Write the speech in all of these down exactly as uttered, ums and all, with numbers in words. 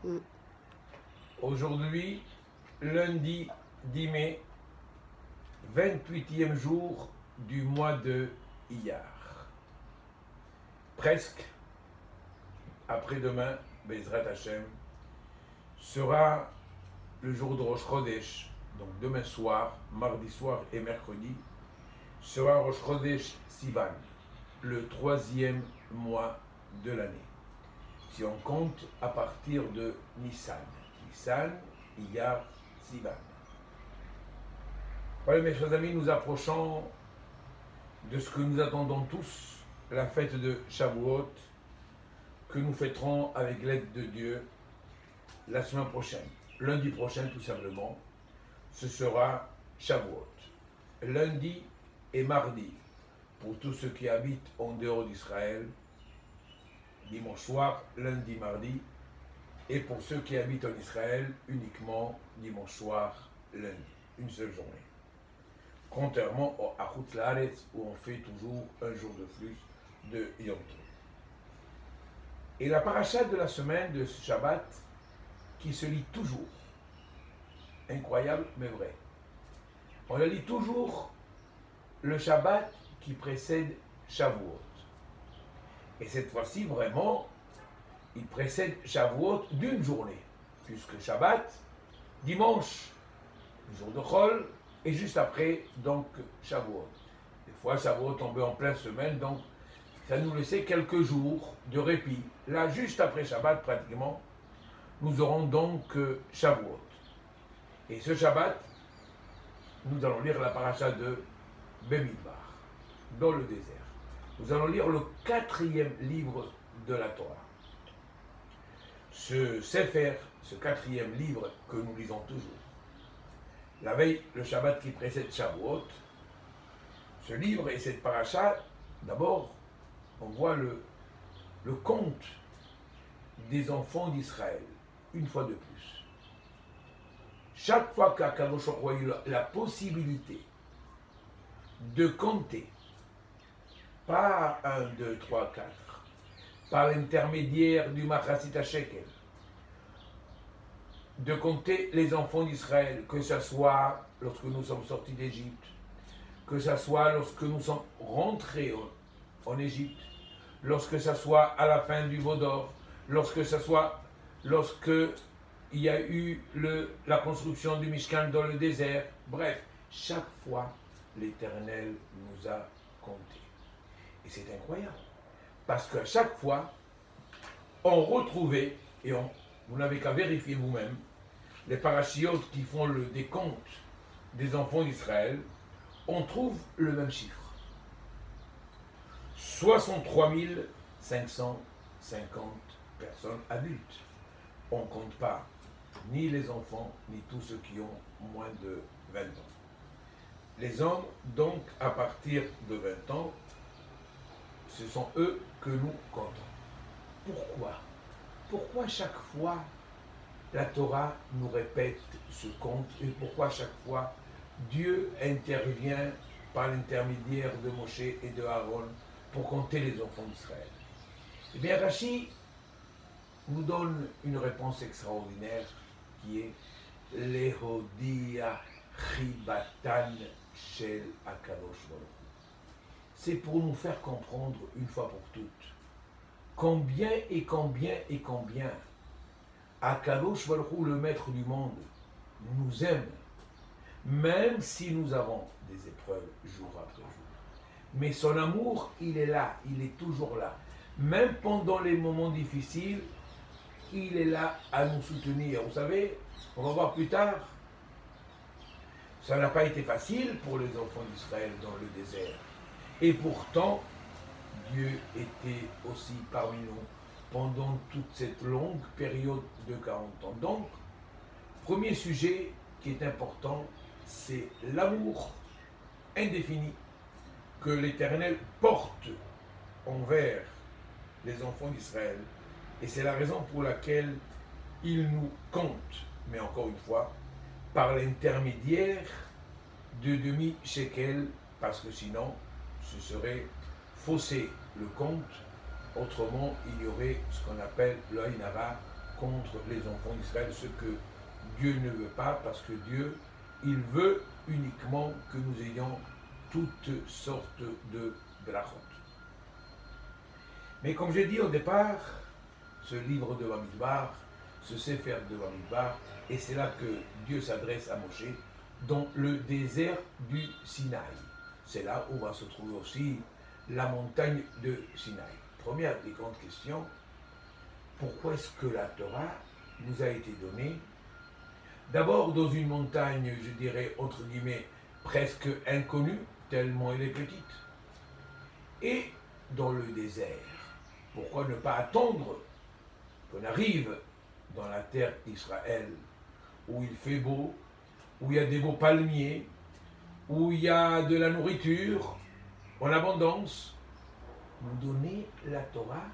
Mm. Aujourd'hui, lundi dix mai, vingt-huitième jour du mois de Iyar. Presque après-demain, Bezrat Hashem, sera le jour de Rosh Chodesh. Donc demain soir, mardi soir et mercredi, sera Rosh Chodesh Sivan, le troisième mois de l'année. Si on compte à partir de Nissan. Nissan, Iyar, Sivan. Voilà mes chers amis, nous approchons de ce que nous attendons tous, la fête de Shavuot, que nous fêterons avec l'aide de Dieu la semaine prochaine. Lundi prochain, tout simplement, ce sera Shavuot. Lundi et mardi, pour tous ceux qui habitent en dehors d'Israël, dimanche soir, lundi, mardi, et pour ceux qui habitent en Israël, uniquement dimanche soir, lundi, une seule journée. Contrairement à Chutz La'aretz, où on fait toujours un jour de plus de Yom Tov. Et la paracha de la semaine de ce Shabbat, qui se lit toujours, incroyable mais vrai. On la lit toujours le Shabbat qui précède Shavuot. Et cette fois-ci, vraiment, il précède Shavuot d'une journée, puisque Shabbat, dimanche, le jour de Chol, et juste après, donc, Shavuot. Des fois, Shavuot tombait en pleine semaine, donc ça nous laissait quelques jours de répit. Là, juste après Shabbat, pratiquement, nous aurons donc euh, Shavuot. Et ce Shabbat, nous allons lire la paracha de Bemidbar, dans le désert. Nous allons lire le quatrième livre de la Torah. Ce Sefer, ce quatrième livre que nous lisons toujours. La veille, le Shabbat qui précède Shavuot, ce livre et cette paracha, d'abord, on voit le, le conte des enfants d'Israël, une fois de plus. Chaque fois qu'Akadosh Baruch Hu a eu la possibilité de compter, pas un, deux, trois, quatre, par l'intermédiaire du Machatzit HaShekel, de compter les enfants d'Israël, que ce soit lorsque nous sommes sortis d'Égypte, que ce soit lorsque nous sommes rentrés en, en Égypte, lorsque ce soit à la fin du Vaudor, lorsque ce soit lorsque il y a eu le, la construction du Mishkan dans le désert. Bref, chaque fois, l'Éternel nous a compté. Et c'est incroyable, parce qu'à chaque fois, on retrouvait, et on, vous n'avez qu'à vérifier vous-même, les parachiotes qui font le décompte des enfants d'Israël, on trouve le même chiffre. soixante-trois mille cinq cent cinquante personnes adultes. On ne compte pas ni les enfants, ni tous ceux qui ont moins de vingt ans. Les hommes, donc, à partir de vingt ans, ce sont eux que nous comptons. Pourquoi? Pourquoi chaque fois la Torah nous répète ce compte et pourquoi chaque fois Dieu intervient par l'intermédiaire de Moshe et de Aaron pour compter les enfants d'Israël? Eh bien, Rashi nous donne une réponse extraordinaire qui est Lehodia Chibatan Shel Akadosh Baruch Hu. C'est pour nous faire comprendre une fois pour toutes combien et combien et combien Akadosh Baruch Hu, le maître du monde, nous aime, même si nous avons des épreuves jour après jour. Mais son amour, il est là, il est toujours là. Même pendant les moments difficiles, il est là à nous soutenir. Vous savez, on va voir plus tard, ça n'a pas été facile pour les enfants d'Israël dans le désert. Et pourtant, Dieu était aussi parmi nous pendant toute cette longue période de quarante ans. Donc, premier sujet qui est important, c'est l'amour indéfini que l'Éternel porte envers les enfants d'Israël. Et c'est la raison pour laquelle il nous compte, mais encore une fois, par l'intermédiaire de demi-shekel, parce que sinon, ce serait fausser le compte. Autrement, il y aurait ce qu'on appelle l'Oïnara contre les enfants d'Israël, ce que Dieu ne veut pas, parce que Dieu, il veut uniquement que nous ayons toutes sortes de brachot. Mais comme j'ai dit au départ, ce livre de Bamidbar, ce Sefer de Bamidbar, et c'est là que Dieu s'adresse à Moshe, dans le désert du Sinaï. C'est là où va se trouver aussi la montagne de Sinaï. Première des grandes questions, pourquoi est-ce que la Torah nous a été donnée d'abord dans une montagne, je dirais, entre guillemets, presque inconnue, tellement elle est petite, et dans le désert. Pourquoi ne pas attendre qu'on arrive dans la terre d'Israël, où il fait beau, où il y a des beaux palmiers, où il y a de la nourriture en abondance, nous donner la Torah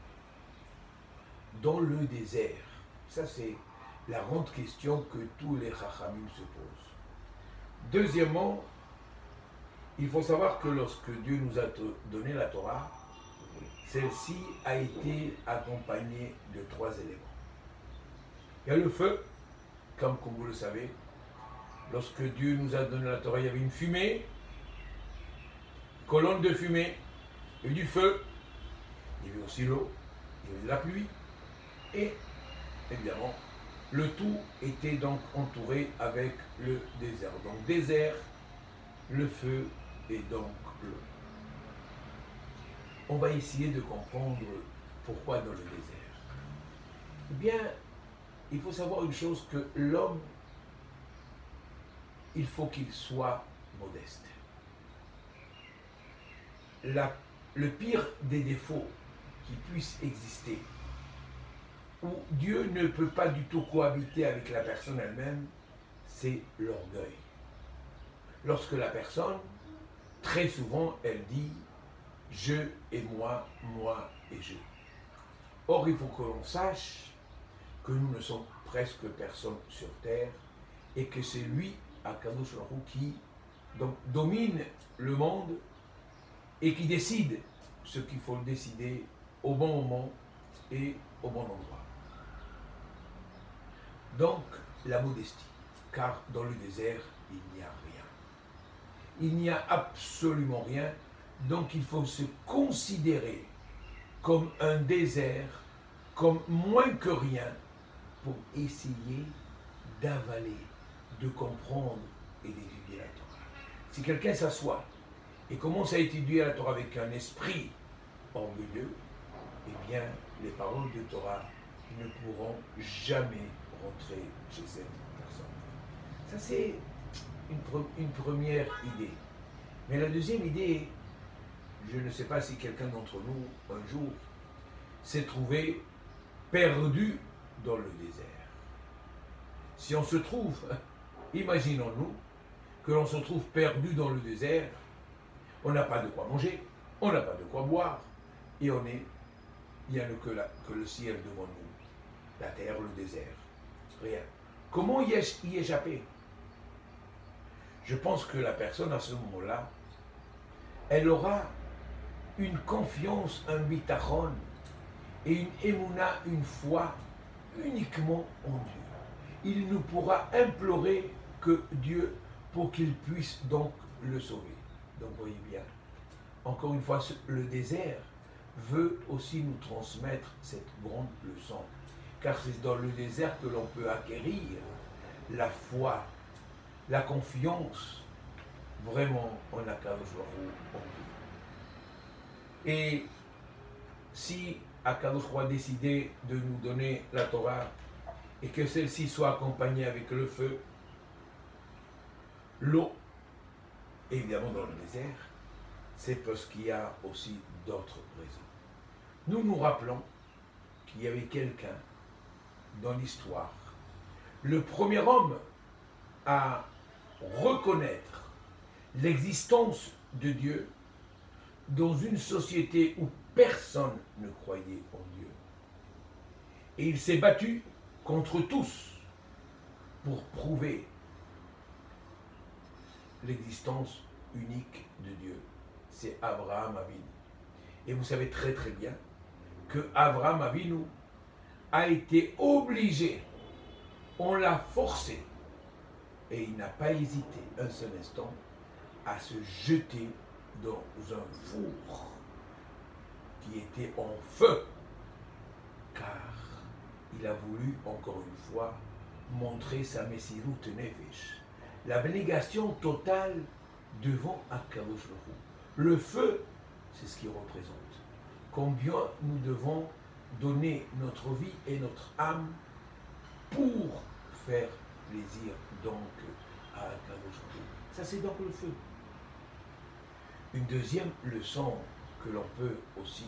dans le désert. Ça, c'est la grande question que tous les Chachamim se posent. Deuxièmement, il faut savoir que lorsque Dieu nous a donné la Torah, celle-ci a été accompagnée de trois éléments. Il y a le feu, comme, comme vous le savez. Lorsque Dieu nous a donné la Torah, il y avait une fumée, une colonne de fumée, il y avait du feu, il y avait aussi l'eau, il y avait de la pluie, et évidemment, le tout était donc entouré avec le désert. Donc désert, le feu et donc l'eau. On va essayer de comprendre pourquoi dans le désert. Eh bien, il faut savoir une chose, que l'homme, il faut qu'il soit modeste. La, le pire des défauts qui puissent exister, où Dieu ne peut pas du tout cohabiter avec la personne elle-même, c'est l'orgueil. Lorsque la personne, très souvent, elle dit « je et moi, moi et je ». Or, il faut que l'on sache que nous ne sommes presque personne sur terre et que c'est lui, Akadosh Baruch Hu, qui donc, domine le monde et qui décide ce qu'il faut décider au bon moment et au bon endroit. Donc, la modestie, car dans le désert, il n'y a rien. Il n'y a absolument rien, donc il faut se considérer comme un désert, comme moins que rien, pour essayer d'avaler, de comprendre et d'étudier la Torah. Si quelqu'un s'assoit et commence à étudier la Torah avec un esprit orgueilleux, eh bien, les paroles de Torah ne pourront jamais rentrer chez cette personne. Ça, c'est une, une première idée. Mais la deuxième idée, je ne sais pas si quelqu'un d'entre nous, un jour, s'est trouvé perdu dans le désert. Si on se trouve, imaginons-nous, que l'on se trouve perdu dans le désert, on n'a pas de quoi manger, on n'a pas de quoi boire, et on est, il n'y a que, la, que le ciel devant nous, la terre, le désert, rien. Comment y, y échapper? Je pense que la personne à ce moment-là, elle aura une confiance, un bitachon, et une émouna, une foi, uniquement en Dieu. Il ne pourra implorer que Dieu pour qu'il puisse donc le sauver. Donc voyez bien, encore une fois, le désert veut aussi nous transmettre cette grande leçon. Car c'est dans le désert que l'on peut acquérir la foi, la confiance, vraiment en Akadosh Baruch Hu, en Dieu. Et si Akadosh Baruch Hu a décidé de nous donner la Torah et que celle-ci soit accompagnée avec le feu, l'eau, évidemment dans le désert, c'est parce qu'il y a aussi d'autres raisons. Nous nous rappelons qu'il y avait quelqu'un dans l'histoire, le premier homme à reconnaître l'existence de Dieu dans une société où personne ne croyait en Dieu. Et il s'est battu contre tous pour prouver l'existence unique de Dieu. C'est Abraham Avinu. Et vous savez très très bien que Abraham Avinu a été obligé, on l'a forcé, et il n'a pas hésité un seul instant à se jeter dans un four qui était en feu, car il a voulu, encore une fois, montrer sa Messirut Nefesh, l'abnégation totale devant Akadosh Baruch Hu. Le feu, c'est ce qu'il représente. Combien nous devons donner notre vie et notre âme pour faire plaisir donc à Akadosh Baruch Hu. Ça, c'est donc le feu. Une deuxième leçon que l'on peut aussi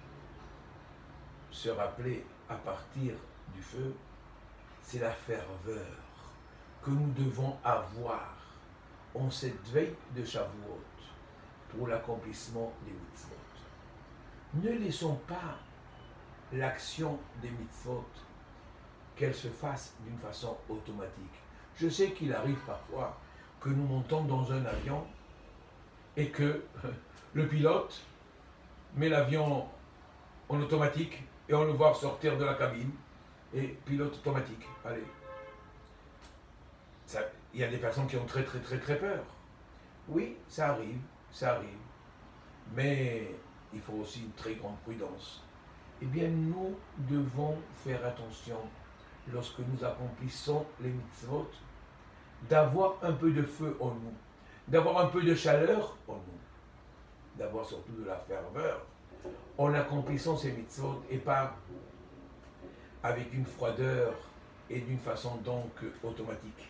se rappeler à partir du feu, c'est la ferveur que nous devons avoir en cette veille de Shavuot pour l'accomplissement des mitzvot. Ne laissons pas l'action des mitzvot qu'elle se fasse d'une façon automatique. Je sais qu'il arrive parfois que nous montons dans un avion et que le pilote met l'avion en automatique et on le voit sortir de la cabine et pilote automatique. Allez. Ça, il y a des personnes qui ont très très très très peur. Oui, ça arrive, ça arrive. Mais il faut aussi une très grande prudence. Eh bien, nous devons faire attention lorsque nous accomplissons les mitzvot, d'avoir un peu de feu en nous, d'avoir un peu de chaleur en nous, d'avoir surtout de la ferveur en accomplissant ces mitzvot et pas avec une froideur et d'une façon donc automatique.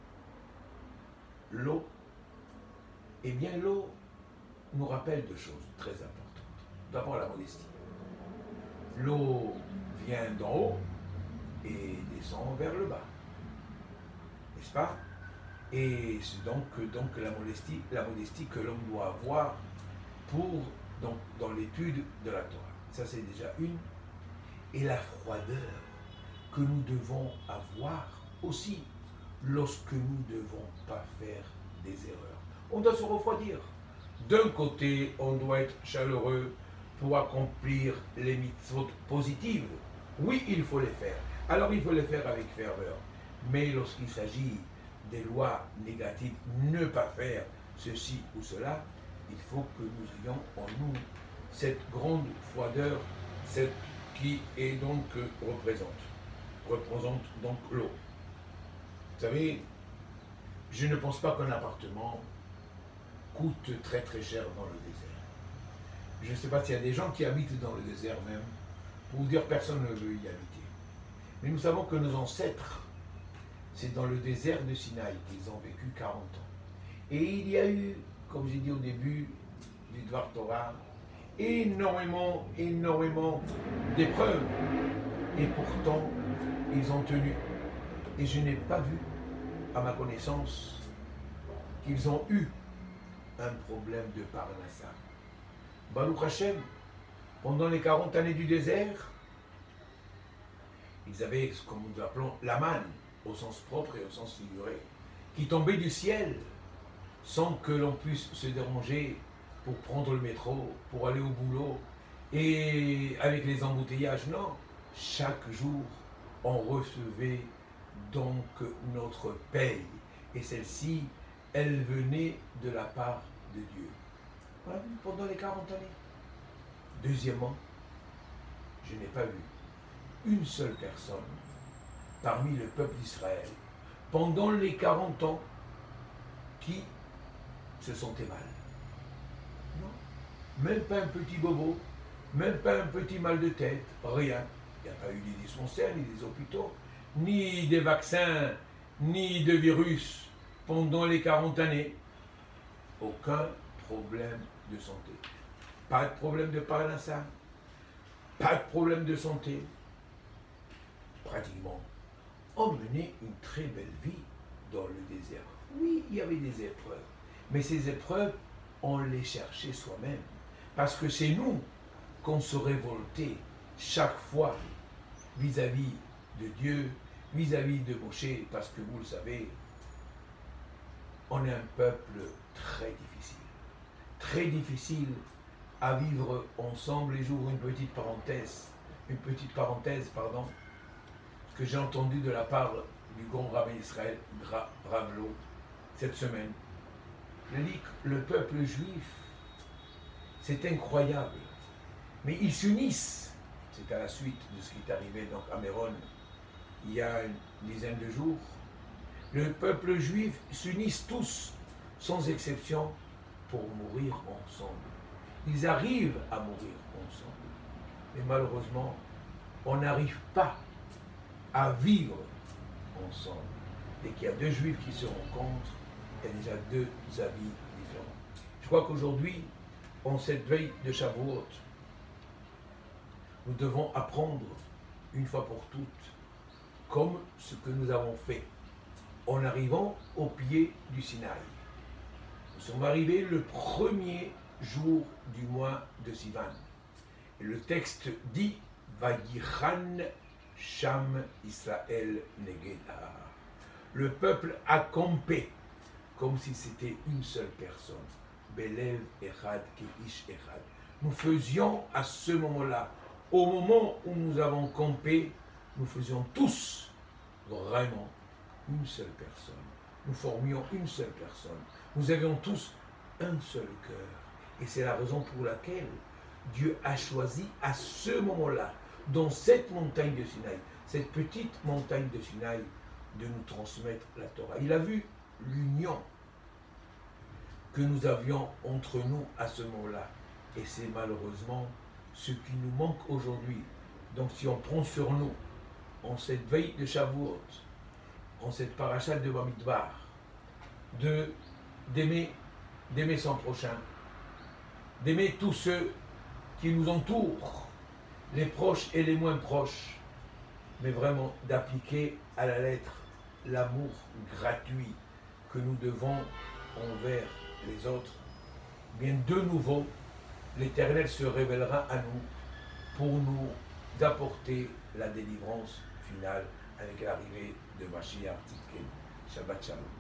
L'eau, eh bien l'eau nous rappelle deux choses très importantes. D'abord la modestie. L'eau vient d'en haut et descend vers le bas, n'est-ce pas? Et c'est donc, donc la modestie, la modestie que l'homme doit avoir pour, donc, dans l'étude de la Torah. Ça c'est déjà une. Et la froideur que nous devons avoir aussi lorsque nous ne devons pas faire des erreurs. On doit se refroidir. D'un côté, on doit être chaleureux pour accomplir les mitzvot positives. Oui, il faut les faire. Alors il faut les faire avec ferveur. Mais lorsqu'il s'agit des lois négatives, ne pas faire ceci ou cela, il faut que nous ayons en nous cette grande froideur, cette qui est donc euh, représente, représente donc l'eau. Vous savez, je ne pense pas qu'un appartement coûte très très cher dans le désert. Je ne sais pas s'il y a des gens qui habitent dans le désert même, pour vous dire personne ne veut y habiter. Mais nous savons que nos ancêtres, c'est dans le désert de Sinaï qu'ils ont vécu quarante ans. Et il y a eu, comme j'ai dit au début du Dvar Torah, énormément, énormément d'épreuves. Et pourtant, ils ont tenu. Et je n'ai pas vu, à ma connaissance, qu'ils ont eu un problème de parnassa. Baruch Hashem, pendant les quarante années du désert, ils avaient ce que nous appelons la manne, au sens propre et au sens figuré, qui tombait du ciel sans que l'on puisse se déranger pour prendre le métro, pour aller au boulot, et avec les embouteillages, non. Chaque jour, on recevait donc notre paye. Et celle-ci, elle venait de la part de Dieu. Voilà, pendant les quarante années. Deuxièmement, je n'ai pas vu une seule personne parmi le peuple d'Israël pendant les quarante ans qui se sentait mal. Non. Même pas un petit bobo, même pas un petit mal de tête, rien. Il n'y a pas eu des dispensaires, ni des hôpitaux, ni des vaccins, ni de virus pendant les quarante années. Aucun problème de santé. Pas de problème de parnassa, pas de problème de santé. Pratiquement, on menait une très belle vie dans le désert. Oui, il y avait des épreuves, mais ces épreuves, on les cherchait soi-même. Parce que c'est nous qu'on se révoltait chaque fois vis-à-vis de Dieu, vis-à-vis de Moshe, parce que vous le savez, on est un peuple très difficile. Très difficile à vivre ensemble. Les jours, une petite parenthèse, une petite parenthèse, pardon. que j'ai entendu de la part du grand rabbin Israël, Ravlo, cette semaine. Il dit que le peuple juif, c'est incroyable, mais ils s'unissent. C'est à la suite de ce qui est arrivé donc à Méron il y a une dizaine de jours. Le peuple juif s'unissent tous, sans exception, pour mourir ensemble. Ils arrivent à mourir ensemble. Mais malheureusement, on n'arrive pas à vivre ensemble. Dès qu'il y a deux juifs qui se rencontrent, il y a déjà deux avis différents. Je crois qu'aujourd'hui, en cette veille de Shavuot, nous devons apprendre une fois pour toutes, comme ce que nous avons fait en arrivant au pied du Sinaï. Nous sommes arrivés le premier jour du mois de Sivan. Et le texte dit Vayichan Sham Israël Negeda. Le peuple a campé comme si c'était une seule personne. Belev Echad Keish Echad. Nous faisions à ce moment-là, au moment où nous avons campé, nous faisions tous vraiment une seule personne. Nous formions une seule personne. Nous avions tous un seul cœur. Et c'est la raison pour laquelle Dieu a choisi à ce moment-là, dans cette montagne de Sinaï, cette petite montagne de Sinaï, de nous transmettre la Torah. Il a vu l'union que nous avions entre nous à ce moment-là. Et c'est malheureusement ce qui nous manque aujourd'hui. Donc si on prend sur nous, en cette veille de Shavuot, en cette paracha de Bamidbar, de d'aimer d'aimer son prochain, d'aimer tous ceux qui nous entourent, les proches et les moins proches, mais vraiment d'appliquer à la lettre l'amour gratuit que nous devons envers les autres. Bien de nouveau, l'Éternel se révélera à nous pour nous apporter la délivrance finale avec l'arrivée de Mashiach Tzidkenu. Shabbat Shalom.